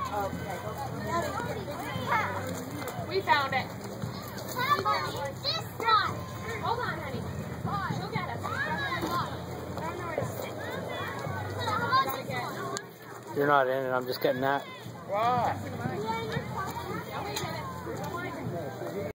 We found it. How about this one? Hold on, honey. She'll get us. You're not in it. I'm just getting that. Why?